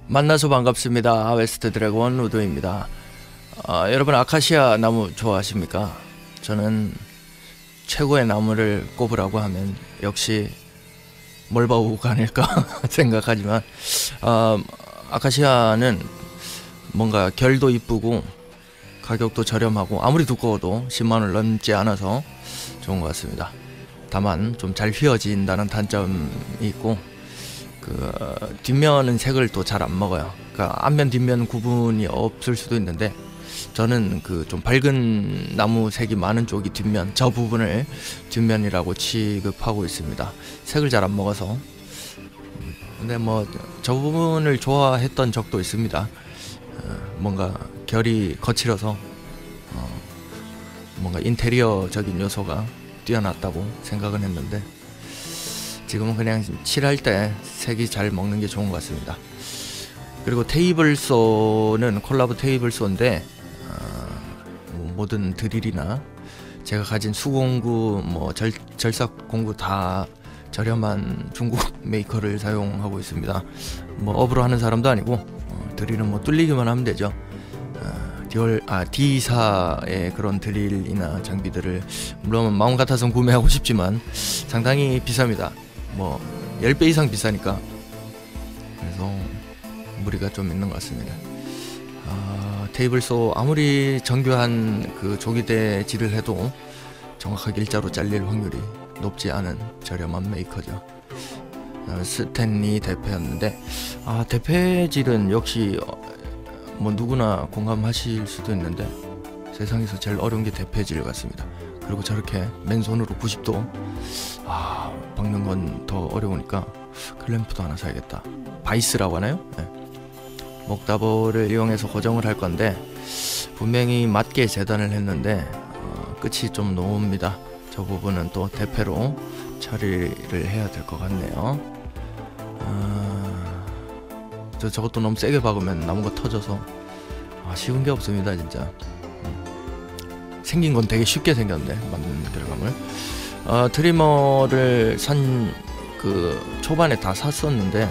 만나서 반갑습니다. 웨스트 드래곤 우도입니다. 여러분 아카시아 나무 좋아하십니까? 저는 최고의 나무를 꼽으라고 하면 역시 멀바우가 아닐까 생각하지만 아카시아는 뭔가 결도 이쁘고 가격도 저렴하고 아무리 두꺼워도 10만원 넘지 않아서 좋은 것 같습니다. 다만 좀 잘 휘어진다는 단점이 있고 뒷면은 색을 또 잘 안 먹어요. 그러니까 앞면 뒷면 구분이 없을 수도 있는데 저는 좀 밝은 나무 색이 많은 쪽이 뒷면, 저 부분을 뒷면이라고 취급하고 있습니다. 색을 잘 안 먹어서. 근데 뭐 저 부분을 좋아했던 적도 있습니다. 뭔가 결이 거칠어서 뭔가 인테리어적인 요소가 뛰어났다고 생각은 했는데 지금은 그냥 칠할 때 색이 잘 먹는 게 좋은 것 같습니다. 그리고 테이블소는 콜라보 테이블소인데 모든 드릴이나 제가 가진 수공구 절삭 공구 다 저렴한 중국 메이커를 사용하고 있습니다. 업으로 하는 사람도 아니고 드릴은 뚫리기만 하면 되죠. D사의 그런 드릴이나 장비들을 물론 마음 같아서는 구매하고 싶지만 상당히 비쌉니다. 10배 이상 비싸니까. 그래서 무리가 좀 있는 것 같습니다. 테이블소 아무리 정교한 조기대질을 해도 정확하게 일자로 잘릴 확률이 높지 않은 저렴한 메이커죠. 스탠리 대패였는데 대패질은 역시 누구나 공감하실 수도 있는데 세상에서 제일 어려운 게 대패질 같습니다. 그리고 저렇게 맨손으로 90도 박는 건 더 어려우니까 클램프도 하나 사야겠다. 바이스라고 하나요? 네. 목다보를 이용해서 고정을 할 건데 분명히 맞게 재단을 했는데 끝이 좀 노옵니다. 저 부분은 또 대패로 처리를 해야 될 것 같네요. 저것도 너무 세게 박으면 나무가 터져서 쉬운 게 없습니다 진짜. 생긴 건 되게 쉽게 생겼는데 만드는 결과물. 트리머를 초반에 다 샀었는데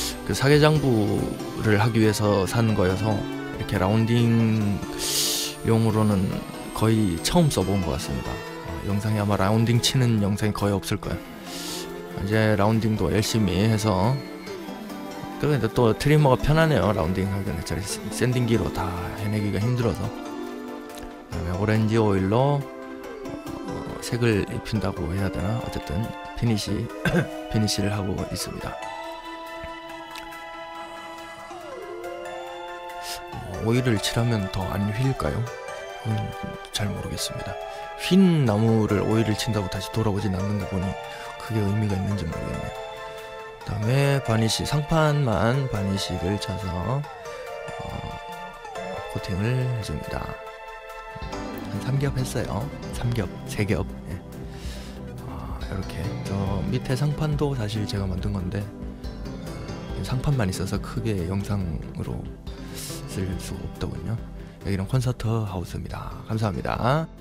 사계장부를 하기 위해서 산 거여서 이렇게 라운딩 용으로는 거의 처음 써본 것 같습니다. 영상에 아마 라운딩 치는 영상이 거의 없을 거예요. 이제 라운딩도 열심히 해서 그런데 또 트리머가 편하네요. 라운딩 하기는 저리 샌딩기로 다 해내기가 힘들어서. 그다음에 오렌지 오일로 색을 입힌다고 해야 되나? 어쨌든 피니시를 하고 있습니다. 오일을 칠하면 더 안 휠까요? 잘 모르겠습니다. 휜 나무를 오일을 친다고 다시 돌아오진 않는 거 보니 그게 의미가 있는지 모르겠네요. 그 다음에 바니쉬, 상판만 바니쉬를 쳐서 코팅을 해줍니다. 한 3겹 했어요. 3겹. 네. 이렇게 저 밑에 상판도 사실 제가 만든 건데 상판만 있어서 크게 영상으로 쓸 수가 없더군요. 여기는 콘서트 하우스입니다. 감사합니다.